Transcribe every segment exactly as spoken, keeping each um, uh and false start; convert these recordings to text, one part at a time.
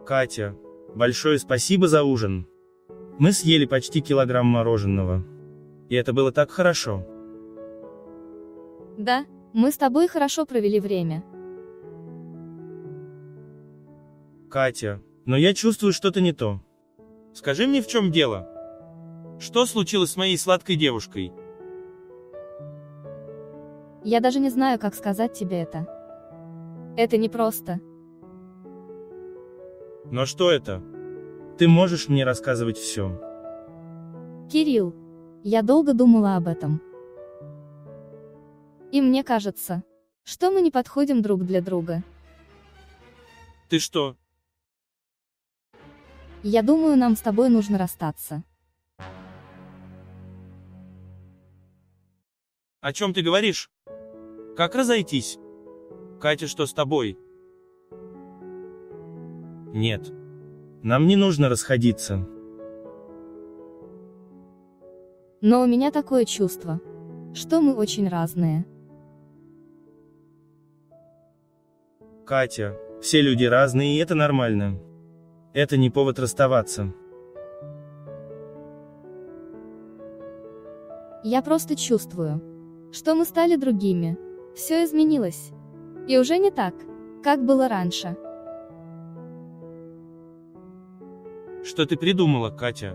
Катя, большое спасибо за ужин. Мы съели почти килограмм мороженого. И это было так хорошо. Да, мы с тобой хорошо провели время. Катя, но я чувствую что-то не то. Скажи мне, в чем дело? Что случилось с моей сладкой девушкой? Я даже не знаю, как сказать тебе это. Это непросто. Но что это? Ты можешь мне рассказывать все. Кирилл, я долго думала об этом. И мне кажется, что мы не подходим друг для друга. Ты что? Я думаю, нам с тобой нужно расстаться. О чем ты говоришь? Как разойтись? Катя, что с тобой? Нет. Нам не нужно расходиться. Но у меня такое чувство, что мы очень разные. Катя, все люди разные, и это нормально. Это не повод расставаться. Я просто чувствую, что мы стали другими. Все изменилось. И уже не так, как было раньше. Что ты придумала, Катя?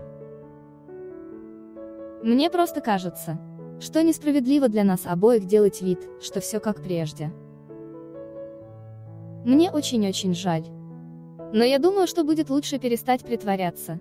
Мне просто кажется, что несправедливо для нас обоих делать вид, что все как прежде. Мне очень-очень жаль. Но я думаю, что будет лучше перестать притворяться.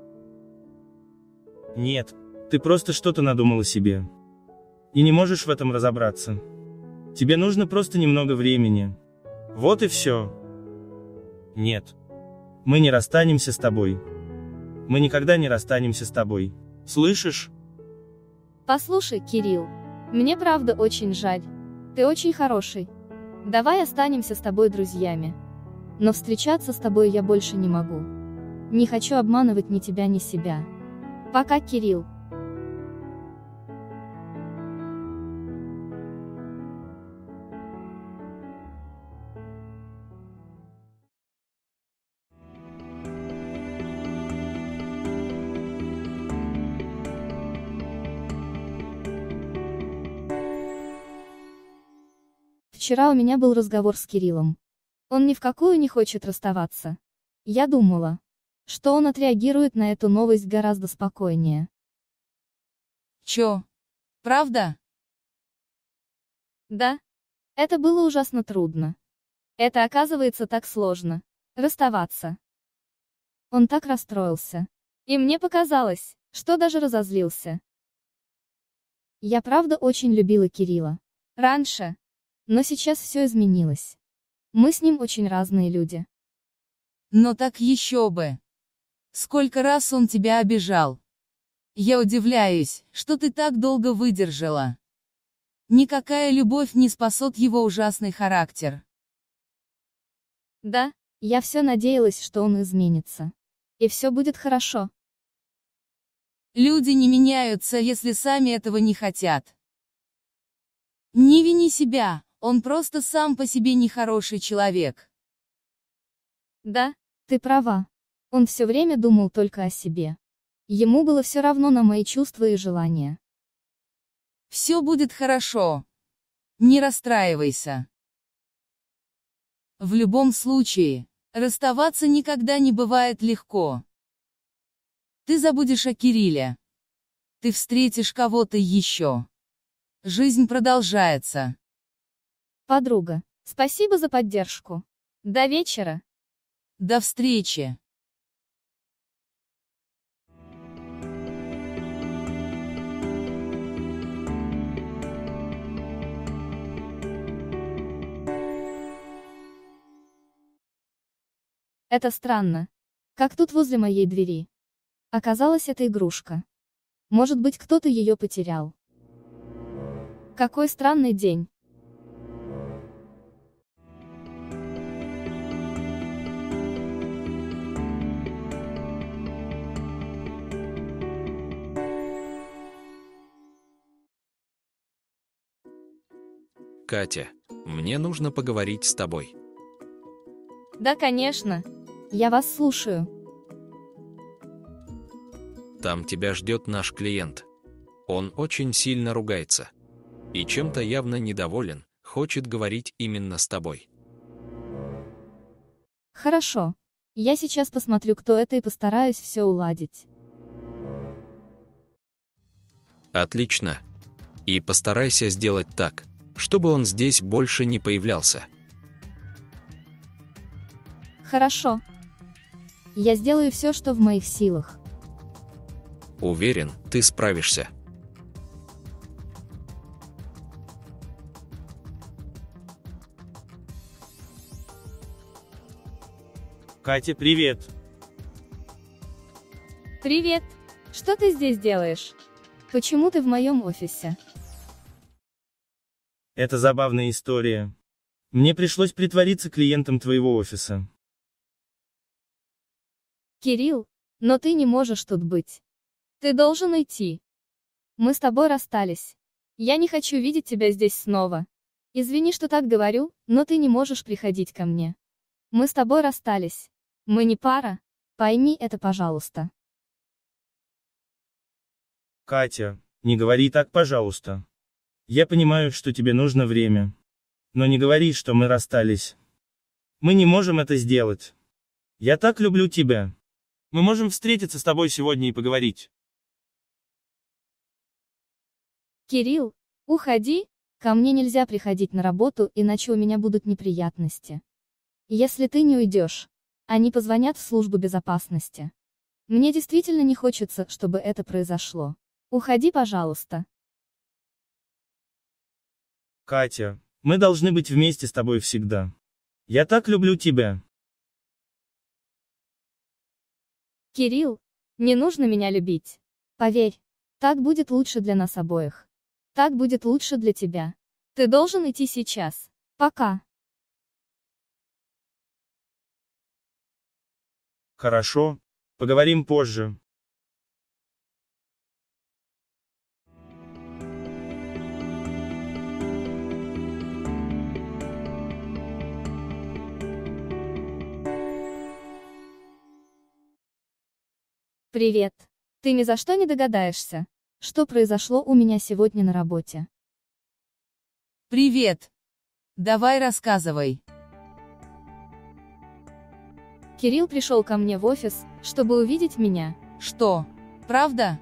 Нет, ты просто что-то надумала себе. И не можешь в этом разобраться. Тебе нужно просто немного времени. Вот и все. Нет. Мы не расстанемся с тобой. Мы никогда не расстанемся с тобой. Слышишь? Послушай, Кирилл, мне правда очень жаль. Ты очень хороший. Давай останемся с тобой друзьями. Но встречаться с тобой я больше не могу. Не хочу обманывать ни тебя, ни себя. Пока, Кирилл. Вчера у меня был разговор с Кириллом. Он ни в какую не хочет расставаться. Я думала, что он отреагирует на эту новость гораздо спокойнее. Чё? Правда? Да. Это было ужасно трудно. Это оказывается так сложно. Расставаться. Он так расстроился. И мне показалось, что даже разозлился. Я правда очень любила Кирилла. Раньше. Но сейчас все изменилось. Мы с ним очень разные люди. Но так еще бы. Сколько раз он тебя обижал. Я удивляюсь, что ты так долго выдержала. Никакая любовь не спасет его ужасный характер. Да, я все надеялась, что он изменится. И все будет хорошо. Люди не меняются, если сами этого не хотят. Не вини себя, он просто сам по себе нехороший человек. Да, ты права. Он все время думал только о себе. Ему было все равно на мои чувства и желания. Все будет хорошо. Не расстраивайся. В любом случае, расставаться никогда не бывает легко. Ты забудешь о Кирилле. Ты встретишь кого-то еще. Жизнь продолжается. Подруга, спасибо за поддержку. До вечера. До встречи. Это странно. Как тут возле моей двери. Оказалась эта игрушка. Может быть, кто-то ее потерял. Какой странный день. Катя, мне нужно поговорить с тобой. Да, конечно. Я вас слушаю. Там тебя ждет наш клиент. Он очень сильно ругается. И чем-то явно недоволен, хочет говорить именно с тобой. Хорошо. Я сейчас посмотрю, кто это, и постараюсь все уладить. Отлично. И постарайся сделать так, чтобы он здесь больше не появлялся. Хорошо. Я сделаю все, что в моих силах. Уверен, ты справишься. Катя, привет. Привет. Что ты здесь делаешь? Почему ты в моем офисе? Это забавная история. Мне пришлось притвориться клиентом твоего офиса. Кирилл, но ты не можешь тут быть. Ты должен уйти. Мы с тобой расстались. Я не хочу видеть тебя здесь снова. Извини, что так говорю, но ты не можешь приходить ко мне. Мы с тобой расстались. Мы не пара. Пойми это, пожалуйста. Катя, не говори так, пожалуйста. Я понимаю, что тебе нужно время. Но не говори, что мы расстались. Мы не можем это сделать. Я так люблю тебя. Мы можем встретиться с тобой сегодня и поговорить. Кирилл, уходи. Ко мне нельзя приходить на работу, иначе у меня будут неприятности. Если ты не уйдешь, они позвонят в службу безопасности. Мне действительно не хочется, чтобы это произошло. Уходи, пожалуйста. Катя, мы должны быть вместе с тобой всегда. Я так люблю тебя. Кирилл, не нужно меня любить. Поверь, так будет лучше для нас обоих. Так будет лучше для тебя. Ты должен идти сейчас. Пока. Хорошо. Поговорим позже. Привет. Ты ни за что не догадаешься, что произошло у меня сегодня на работе. Привет. Давай рассказывай. Кирилл пришел ко мне в офис, чтобы увидеть меня. Что? Правда?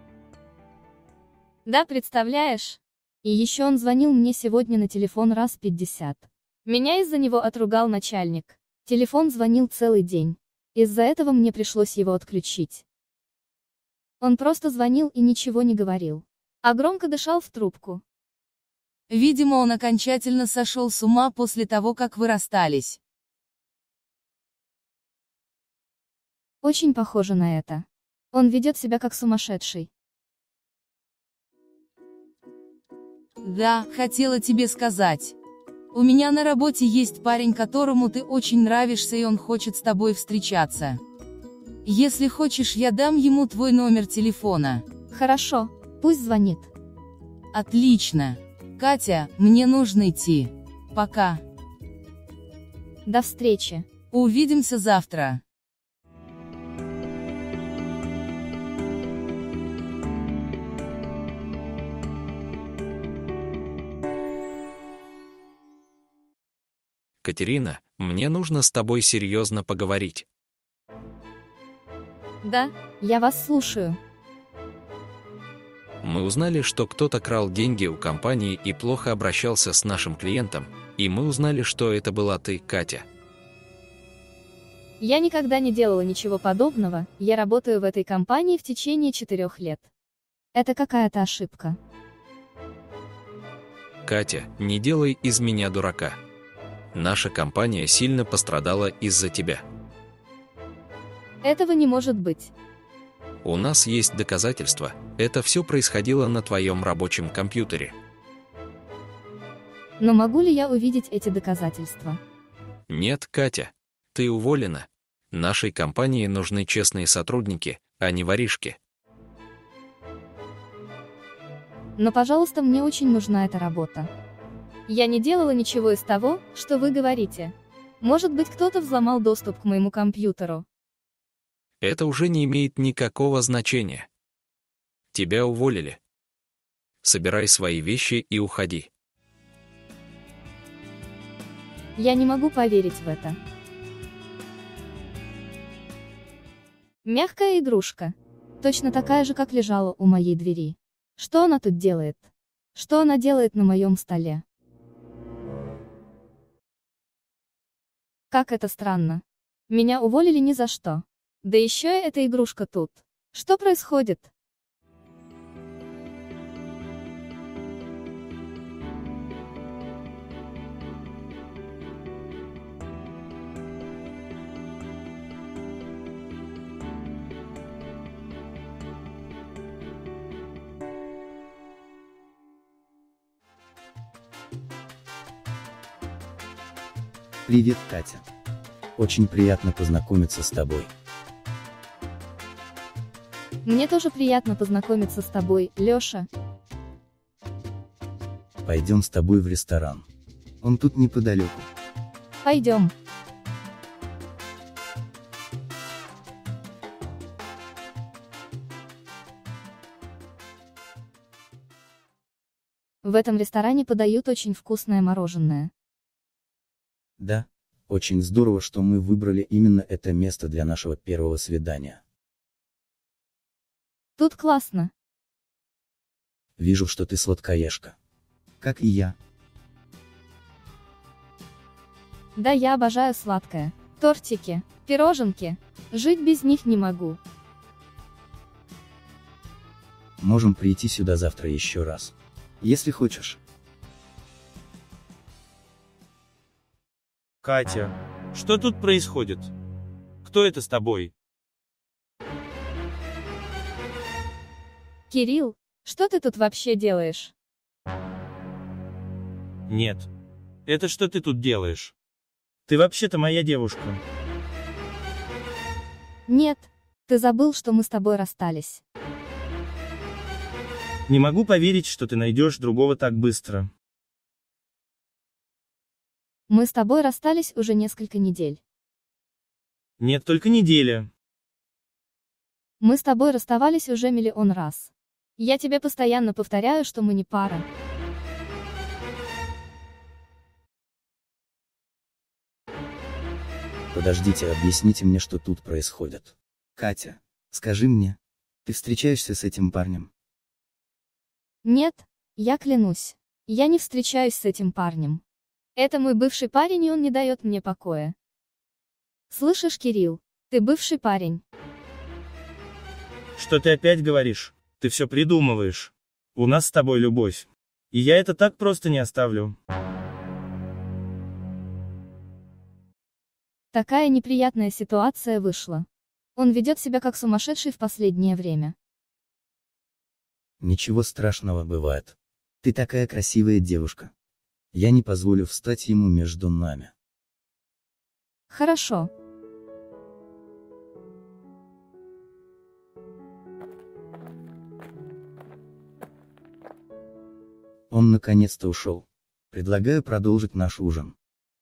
Да, представляешь? И еще он звонил мне сегодня на телефон раз пятьдесят. Меня из-за него отругал начальник. Телефон звонил целый день. Из-за этого мне пришлось его отключить. Он просто звонил и ничего не говорил. А громко дышал в трубку. Видимо, он окончательно сошел с ума после того, как вы расстались. Очень похоже на это. Он ведет себя как сумасшедший. Да, хотела тебе сказать. У меня на работе есть парень, которому ты очень нравишься, и он хочет с тобой встречаться. Если хочешь, я дам ему твой номер телефона. Хорошо, пусть звонит. Отлично. Катя, мне нужно идти. Пока. До встречи. Увидимся завтра. Катерина, мне нужно с тобой серьезно поговорить. Да, я вас слушаю. Мы узнали, что кто-то крал деньги у компании и плохо обращался с нашим клиентом, и мы узнали, что это была ты, Катя. Я никогда не делала ничего подобного, я работаю в этой компании в течение четырех лет. Это какая-то ошибка. Катя, не делай из меня дурака. Наша компания сильно пострадала из-за тебя. Этого не может быть. У нас есть доказательства, это все происходило на твоем рабочем компьютере. Но могу ли я увидеть эти доказательства? Нет, Катя, ты уволена. Нашей компании нужны честные сотрудники, а не воришки. Но, пожалуйста, мне очень нужна эта работа. Я не делала ничего из того, что вы говорите. Может быть, кто-то взломал доступ к моему компьютеру. Это уже не имеет никакого значения. Тебя уволили. Собирай свои вещи и уходи. Я не могу поверить в это. Мягкая игрушка. Точно такая же, как лежала у моей двери. Что она тут делает? Что она делает на моем столе? Как это странно. Меня уволили ни за что. Да еще и эта игрушка тут. Что происходит? Привет, Катя. Очень приятно познакомиться с тобой. Мне тоже приятно познакомиться с тобой, Лёша. Пойдем с тобой в ресторан. Он тут неподалеку. Пойдем. В этом ресторане подают очень вкусное мороженое. Да, очень здорово, что мы выбрали именно это место для нашего первого свидания. Тут классно. Вижу, что ты сладкоежка. Как и я. Да, я обожаю сладкое. Тортики, пироженки. Жить без них не могу. Можем прийти сюда завтра еще раз. Если хочешь. Катя, что тут происходит? Кто это с тобой? Кирилл, что ты тут вообще делаешь? Нет. Это что ты тут делаешь? Ты вообще-то моя девушка. Нет, ты забыл, что мы с тобой расстались. Не могу поверить, что ты найдешь другого так быстро. Мы с тобой расстались уже несколько недель. Нет, только неделя. Мы с тобой расставались уже миллион раз. Я тебе постоянно повторяю, что мы не пара. Подождите, объясните мне, что тут происходит. Катя, скажи мне, ты встречаешься с этим парнем? Нет, я клянусь. Я не встречаюсь с этим парнем. Это мой бывший парень, и он не дает мне покоя. Слышишь, Кирилл, ты бывший парень. Что ты опять говоришь? Ты все придумываешь. У нас с тобой любовь. И я это так просто не оставлю. Такая неприятная ситуация вышла. Он ведет себя как сумасшедший в последнее время. Ничего страшного бывает. Ты такая красивая девушка. Я не позволю встать ему между нами. Хорошо. Он наконец-то ушел. Предлагаю продолжить наш ужин.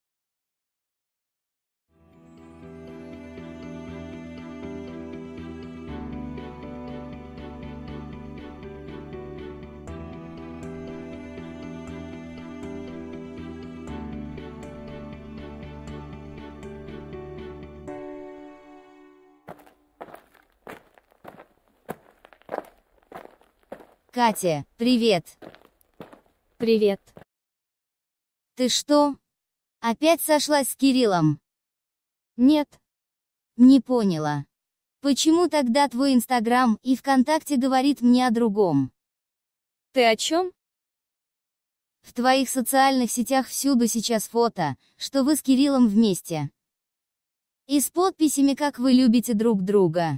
Катя, привет. Привет. Ты что? Опять сошлась с Кириллом? Нет. Не поняла. Почему тогда твой Инстаграм и ВКонтакте говорит мне о другом? Ты о чем? В твоих социальных сетях всюду сейчас фото, что вы с Кириллом вместе. И с подписями, как вы любите друг друга.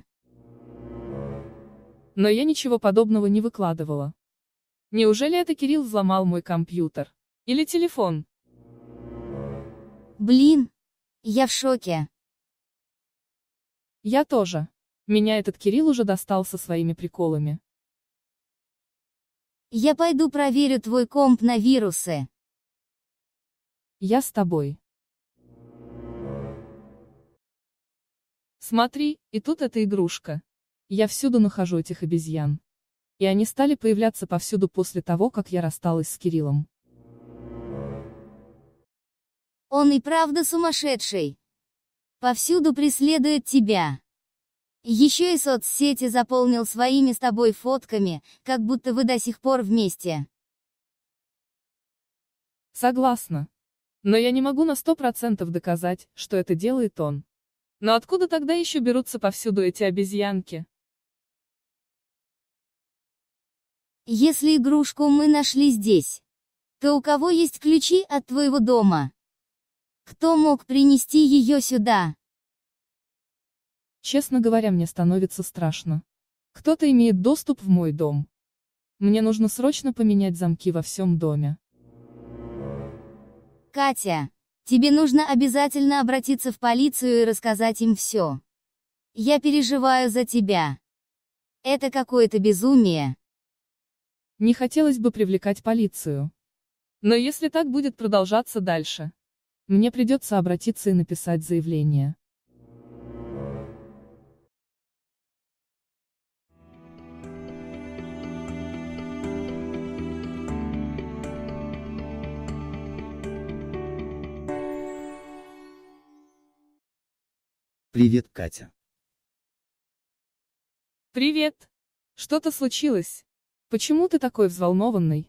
Но я ничего подобного не выкладывала. Неужели это Кирилл взломал мой компьютер? Или телефон? Блин, я в шоке. Я тоже. Меня этот Кирилл уже достал со своими приколами. Я пойду проверю твой комп на вирусы. Я с тобой. Смотри, и тут эта игрушка. Я всюду нахожу этих обезьян. И они стали появляться повсюду после того, как я рассталась с Кириллом. Он и правда сумасшедший. Повсюду преследует тебя. Еще и соцсети заполнил своими с тобой фотками, как будто вы до сих пор вместе. Согласна. Но я не могу на сто процентов доказать, что это делает он. Но откуда тогда еще берутся повсюду эти обезьянки? Если игрушку мы нашли здесь, то у кого есть ключи от твоего дома? Кто мог принести ее сюда? Честно говоря, мне становится страшно. Кто-то имеет доступ в мой дом. Мне нужно срочно поменять замки во всем доме. Катя, тебе нужно обязательно обратиться в полицию и рассказать им все. Я переживаю за тебя. Это какое-то безумие. Не хотелось бы привлекать полицию. Но если так будет продолжаться дальше, мне придется обратиться и написать заявление. Привет, Катя. Привет. Что-то случилось? Почему ты такой взволнованный?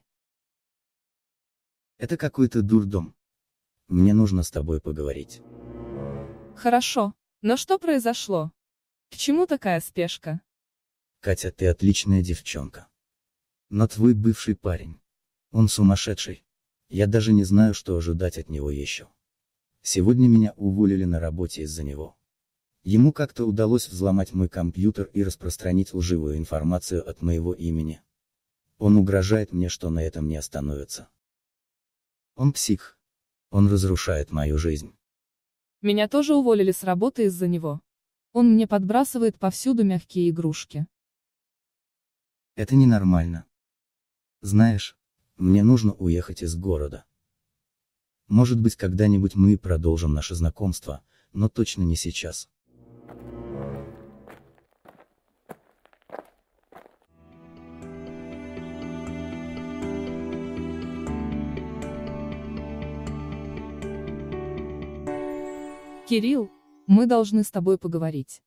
Это какой-то дурдом. Мне нужно с тобой поговорить. Хорошо. Но что произошло? К чему такая спешка? Катя, ты отличная девчонка. Но твой бывший парень. Он сумасшедший. Я даже не знаю, что ожидать от него еще. Сегодня меня уволили на работе из-за него. Ему как-то удалось взломать мой компьютер и распространить лживую информацию от моего имени. Он угрожает мне, что на этом не остановится. Он псих. Он разрушает мою жизнь. Меня тоже уволили с работы из-за него. Он мне подбрасывает повсюду мягкие игрушки. Это ненормально. Знаешь, мне нужно уехать из города. Может быть, когда-нибудь мы продолжим наше знакомство, но точно не сейчас. Кирилл, мы должны с тобой поговорить.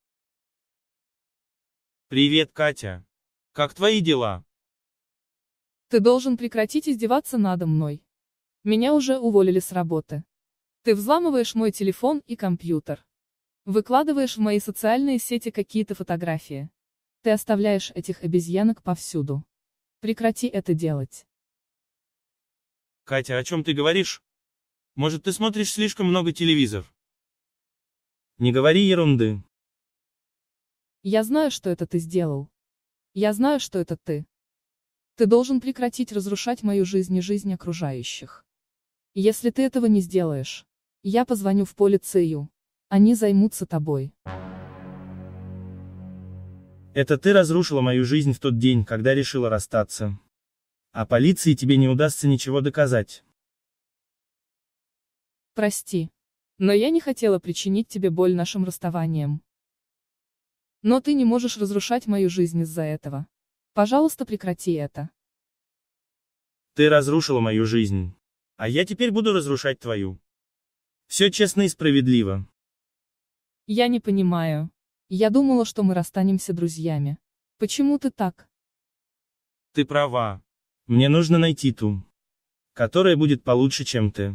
Привет, Катя. Как твои дела? Ты должен прекратить издеваться надо мной. Меня уже уволили с работы. Ты взламываешь мой телефон и компьютер. Выкладываешь в мои социальные сети какие-то фотографии. Ты оставляешь этих обезьянок повсюду. Прекрати это делать. Катя, о чем ты говоришь? Может, ты смотришь слишком много телевизор? Не говори ерунды. Я знаю, что это ты сделал. Я знаю, что это ты. Ты должен прекратить разрушать мою жизнь и жизнь окружающих. Если ты этого не сделаешь, я позвоню в полицию. Они займутся тобой. Это ты разрушила мою жизнь в тот день, когда решила расстаться. А полиции тебе не удастся ничего доказать. Прости. Но я не хотела причинить тебе боль нашим расставанием. Но ты не можешь разрушать мою жизнь из-за этого. Пожалуйста, прекрати это. Ты разрушила мою жизнь. А я теперь буду разрушать твою. Все честно и справедливо. Я не понимаю. Я думала, что мы расстанемся друзьями. Почему ты так? Ты права. Мне нужно найти ту, которая будет получше, чем ты.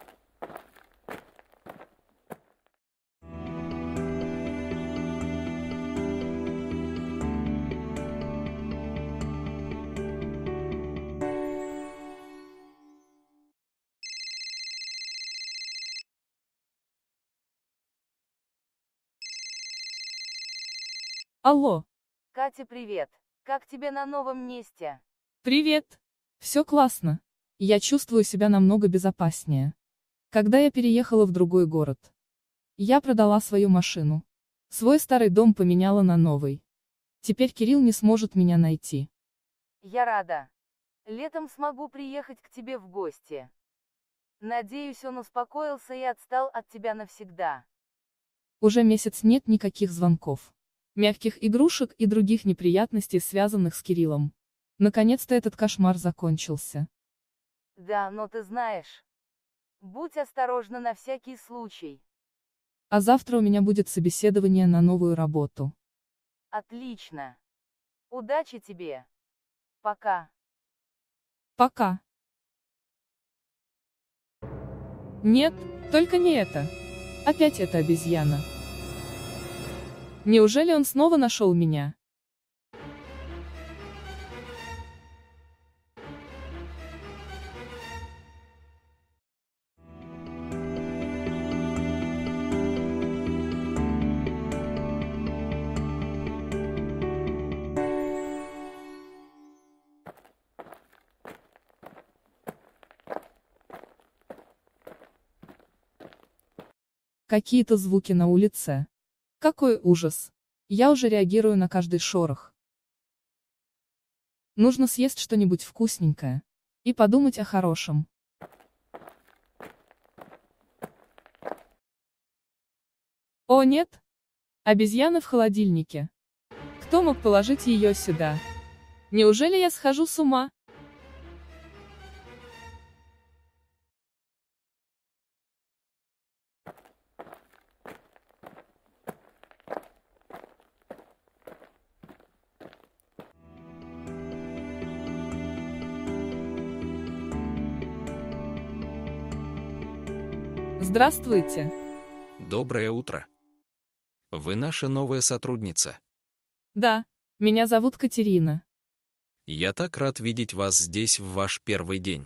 Алло. Катя, привет. Как тебе на новом месте? Привет. Все классно. Я чувствую себя намного безопаснее. Когда я переехала в другой город, я продала свою машину. Свой старый дом поменяла на новый. Теперь Кирилл не сможет меня найти. Я рада. Летом смогу приехать к тебе в гости. Надеюсь, он успокоился и отстал от тебя навсегда. Уже месяц нет никаких звонков. Мягких игрушек и других неприятностей, связанных с Кириллом. Наконец-то этот кошмар закончился. Да, но ты знаешь. Будь осторожна на всякий случай. А завтра у меня будет собеседование на новую работу. Отлично. Удачи тебе. Пока. Пока. Нет, только не это. Опять эта обезьяна. Неужели он снова нашел меня? Какие-то звуки на улице. Какой ужас. Я уже реагирую на каждый шорох. Нужно съесть что-нибудь вкусненькое. И подумать о хорошем. О нет! Обезьяна в холодильнике. Кто мог положить ее сюда? Неужели я схожу с ума? Здравствуйте. Доброе утро. Вы наша новая сотрудница. Да, меня зовут Катерина. Я так рад видеть вас здесь в ваш первый день.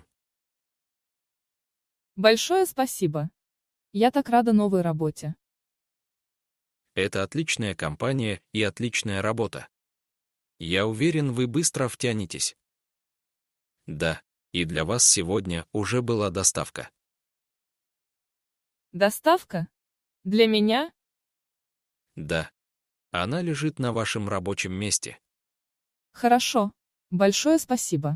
Большое спасибо. Я так рада новой работе. Это отличная компания и отличная работа. Я уверен, вы быстро втянетесь. Да, и для вас сегодня уже была доставка. Доставка? Для меня? Да. Она лежит на вашем рабочем месте. Хорошо. Большое спасибо.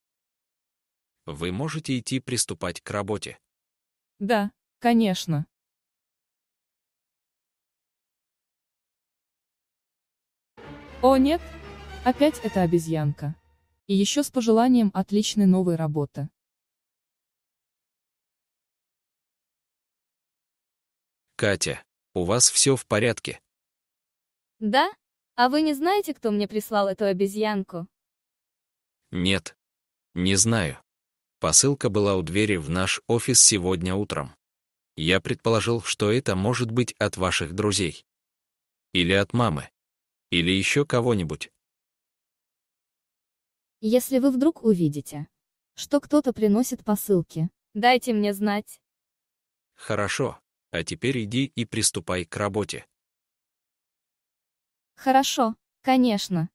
Вы можете идти приступать к работе. Да, конечно. О нет! Опять эта обезьянка. И еще с пожеланием отличной новой работы. Катя, у вас все в порядке? Да? А вы не знаете, кто мне прислал эту обезьянку? Нет. Не знаю. Посылка была у двери в наш офис сегодня утром. Я предположил, что это может быть от ваших друзей. Или от мамы. Или еще кого-нибудь. Если вы вдруг увидите, что кто-то приносит посылки, дайте мне знать. Хорошо. А теперь иди и приступай к работе. Хорошо, конечно.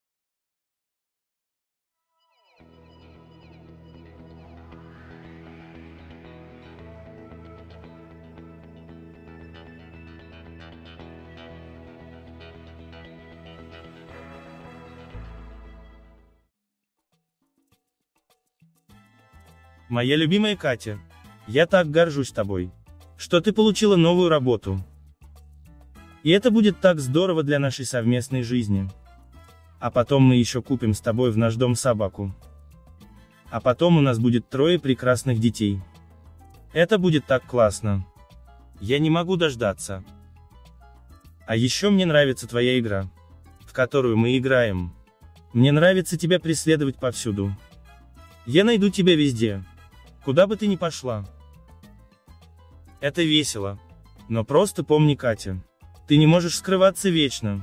Моя любимая Катя, я так горжусь тобой, что ты получила новую работу. И это будет так здорово для нашей совместной жизни. А потом мы еще купим с тобой в наш дом собаку. А потом у нас будет трое прекрасных детей. Это будет так классно. Я не могу дождаться. А еще мне нравится твоя игра, в которую мы играем. Мне нравится тебя преследовать повсюду. Я найду тебя везде, куда бы ты ни пошла. Это весело. Но просто помни, Катя, ты не можешь скрываться вечно.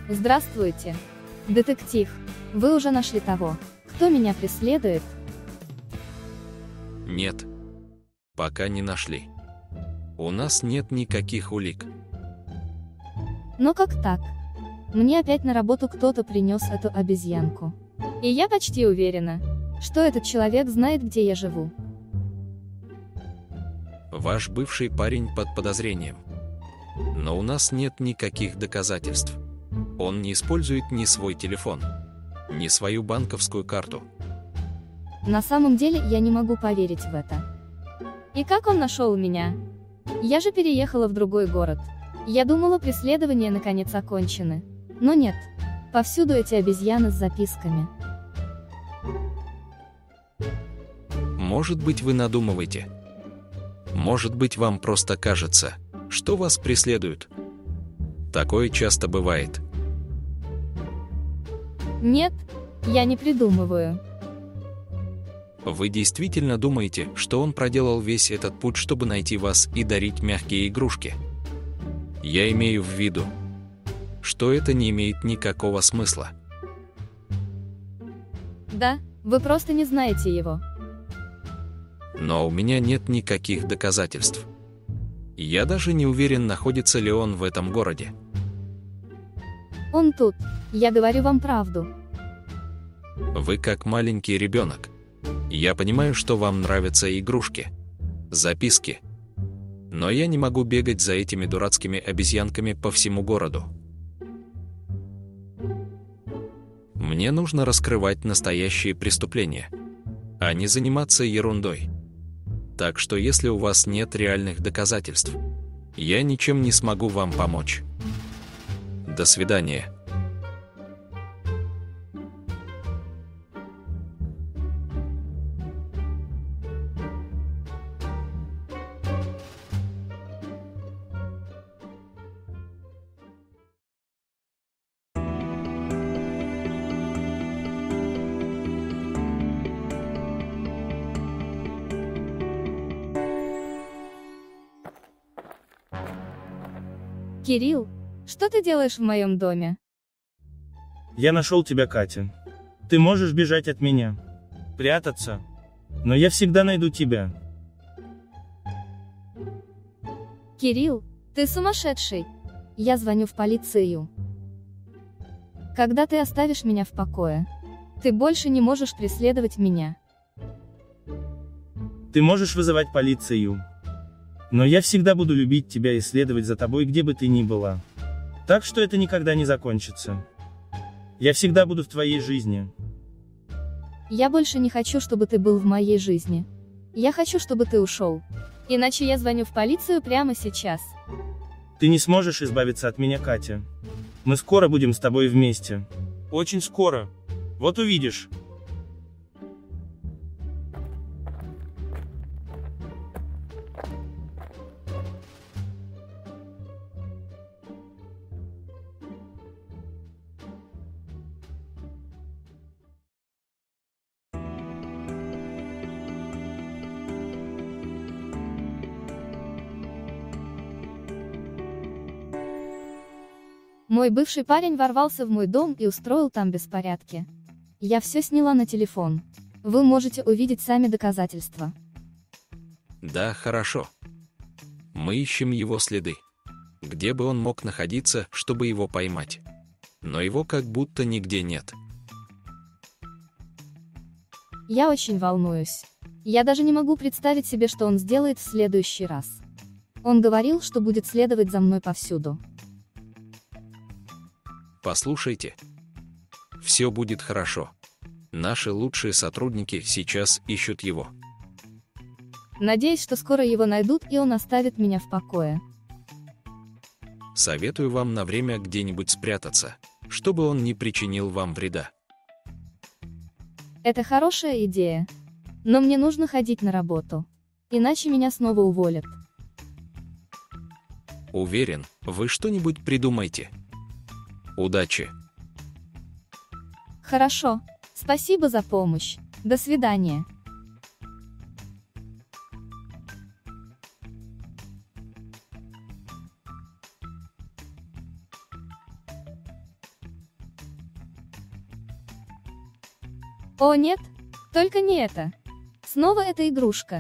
Здравствуйте. Детектив, вы уже нашли того, кто меня преследует? Нет. Пока не нашли. У нас нет никаких улик. Но как так? Мне опять на работу кто-то принес эту обезьянку. И я почти уверена, что этот человек знает, где я живу. Ваш бывший парень под подозрением. Но у нас нет никаких доказательств. Он не использует ни свой телефон, ни свою банковскую карту. На самом деле я не могу поверить в это. И как он нашел меня? Я же переехала в другой город. Я думала, преследования наконец окончены. Но нет. Повсюду эти обезьяны с записками. Может быть, вы надумываете. Может быть, вам просто кажется, что вас преследуют. Такое часто бывает. Нет, я не придумываю. Вы действительно думаете, что он проделал весь этот путь, чтобы найти вас и дарить мягкие игрушки? Я имею в виду, что это не имеет никакого смысла. Да, вы просто не знаете его. Но у меня нет никаких доказательств. Я даже не уверен, находится ли он в этом городе. Он тут. Я говорю вам правду. Вы как маленький ребенок. Я понимаю, что вам нравятся игрушки, записки. Но я не могу бегать за этими дурацкими обезьянками по всему городу. Мне нужно раскрывать настоящие преступления, а не заниматься ерундой. Так что если у вас нет реальных доказательств, я ничем не смогу вам помочь. До свидания. Кирилл, что ты делаешь в моем доме? Я нашел тебя, Катя. Ты можешь бежать от меня, прятаться, но я всегда найду тебя. Кирилл, ты сумасшедший. Я звоню в полицию. Когда ты оставишь меня в покое? Ты больше не можешь преследовать меня. Ты можешь вызывать полицию. Но я всегда буду любить тебя и следовать за тобой, где бы ты ни была. Так что это никогда не закончится. Я всегда буду в твоей жизни. Я больше не хочу, чтобы ты был в моей жизни. Я хочу, чтобы ты ушел. Иначе я звоню в полицию прямо сейчас. Ты не сможешь избавиться от меня, Катя. Мы скоро будем с тобой вместе. Очень скоро. Вот увидишь. Мой бывший парень ворвался в мой дом и устроил там беспорядки. Я все сняла на телефон. Вы можете увидеть сами доказательства. Да, хорошо. Мы ищем его следы. Где бы он мог находиться, чтобы его поймать? Но его как будто нигде нет. Я очень волнуюсь. Я даже не могу представить себе, что он сделает в следующий раз. Он говорил, что будет следовать за мной повсюду. Послушайте. Все будет хорошо. Наши лучшие сотрудники сейчас ищут его. Надеюсь, что скоро его найдут и он оставит меня в покое. Советую вам на время где-нибудь спрятаться, чтобы он не причинил вам вреда. Это хорошая идея. Но мне нужно ходить на работу. Иначе меня снова уволят. Уверен, вы что-нибудь придумаете. Удачи! Хорошо. Спасибо за помощь. До свидания. О нет, только не это. Снова эта игрушка.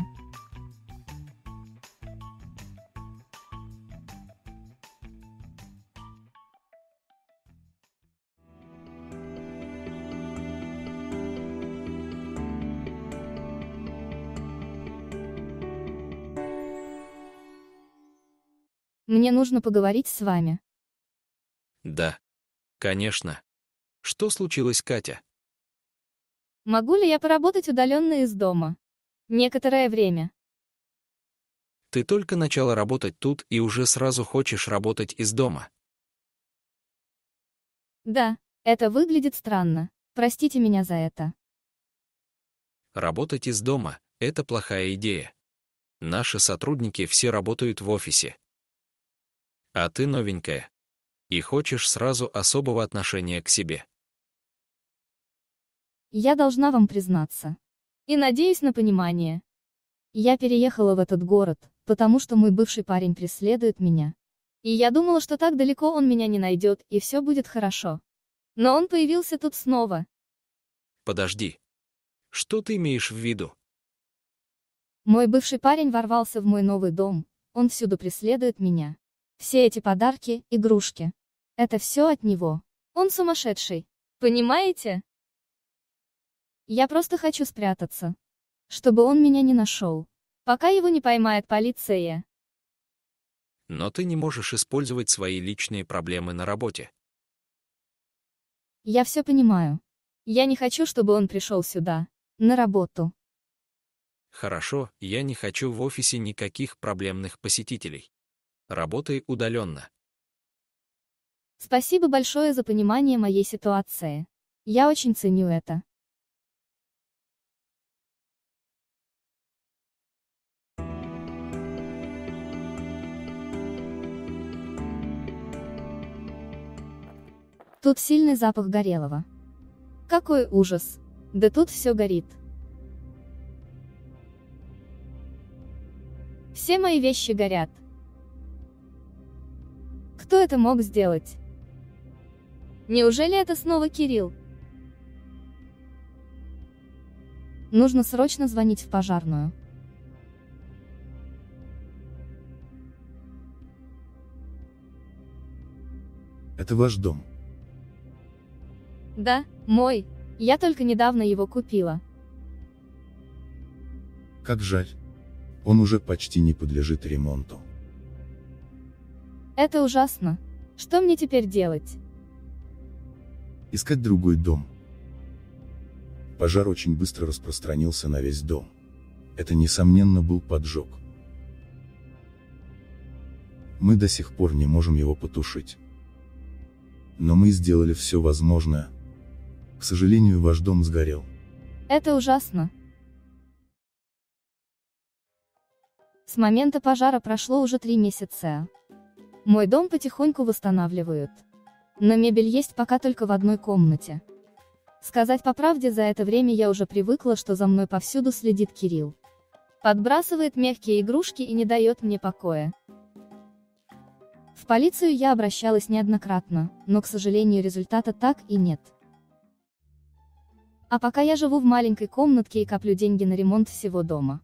Мне нужно поговорить с вами. Да. Конечно. Что случилось, Катя? Могу ли я поработать удаленно из дома? Некоторое время. Ты только начала работать тут и уже сразу хочешь работать из дома. Да, это выглядит странно. Простите меня за это. Работать из дома — это плохая идея. Наши сотрудники все работают в офисе. А ты новенькая. И хочешь сразу особого отношения к себе. Я должна вам признаться. И надеюсь на понимание. Я переехала в этот город, потому что мой бывший парень преследует меня. И я думала, что так далеко он меня не найдет, и все будет хорошо. Но он появился тут снова. Подожди. Что ты имеешь в виду? Мой бывший парень ворвался в мой новый дом, он всюду преследует меня. Все эти подарки, игрушки. Это все от него. Он сумасшедший. Понимаете? Я просто хочу спрятаться. Чтобы он меня не нашел. Пока его не поймает полиция. Но ты не можешь использовать свои личные проблемы на работе. Я все понимаю. Я не хочу, чтобы он пришел сюда. На работу. Хорошо, я не хочу в офисе никаких проблемных посетителей. Работай удаленно. Спасибо большое за понимание моей ситуации. Я очень ценю это. Тут сильный запах горелого. Какой ужас. Да тут все горит. Все мои вещи горят. Кто это мог сделать? Неужели это снова Кирилл? Нужно срочно звонить в пожарную. Это ваш дом. Да, мой. Я только недавно его купила. Как жаль. Он уже почти не подлежит ремонту. Это ужасно. Что мне теперь делать? Искать другой дом. Пожар очень быстро распространился на весь дом. Это, несомненно, был поджог. Мы до сих пор не можем его потушить. Но мы сделали все возможное. К сожалению, ваш дом сгорел. Это ужасно. С момента пожара прошло уже три месяца. Мой дом потихоньку восстанавливают. Но мебель есть пока только в одной комнате. Сказать по правде, за это время я уже привыкла, что за мной повсюду следит Кирилл. Подбрасывает мягкие игрушки и не дает мне покоя. В полицию я обращалась неоднократно, но, к сожалению, результата так и нет. А пока я живу в маленькой комнатке и коплю деньги на ремонт всего дома.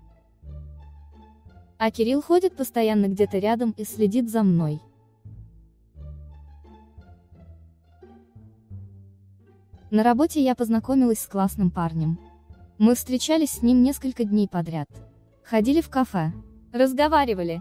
А Кирилл ходит постоянно где-то рядом и следит за мной. На работе я познакомилась с классным парнем. Мы встречались с ним несколько дней подряд. Ходили в кафе. Разговаривали.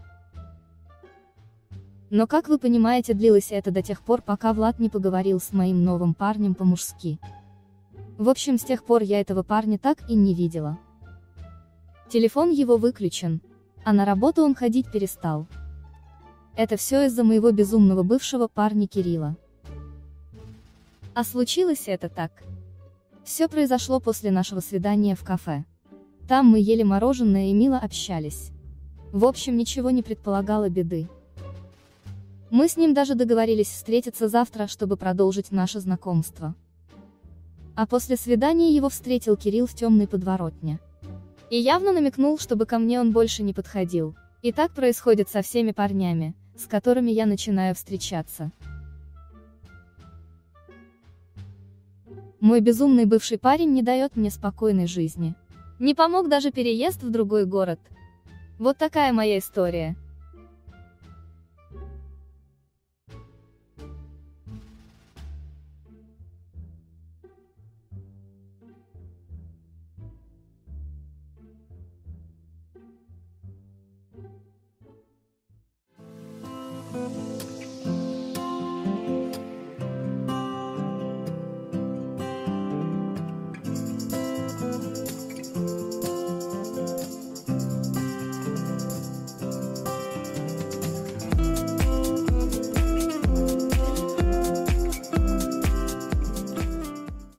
Но, как вы понимаете, длилось это до тех пор, пока Влад не поговорил с моим новым парнем по-мужски. В общем, с тех пор я этого парня так и не видела. Телефон его выключен, а на работу он ходить перестал. Это все из-за моего безумного бывшего парня Кирилла. А случилось это так. Все произошло после нашего свидания в кафе. Там мы ели мороженое и мило общались. В общем, ничего не предполагало беды. Мы с ним даже договорились встретиться завтра, чтобы продолжить наше знакомство. А после свидания его встретил Кирилл в темной подворотне. И явно намекнул, чтобы ко мне он больше не подходил. И так происходит со всеми парнями, с которыми я начинаю встречаться. Мой безумный бывший парень не дает мне спокойной жизни. Не помог даже переезд в другой город. Вот такая моя история.